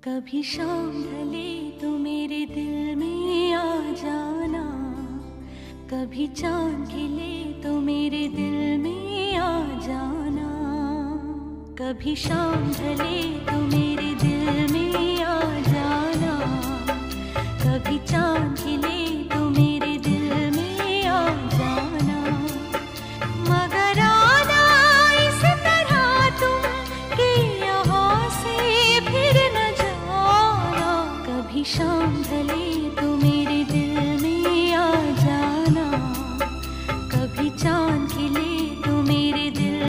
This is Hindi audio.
कभी शाम ढले तो मेरे दिल में आ जाना, कभी चांद खिले तो मेरे दिल में आ जाना, कभी शाम ढले तो मेरे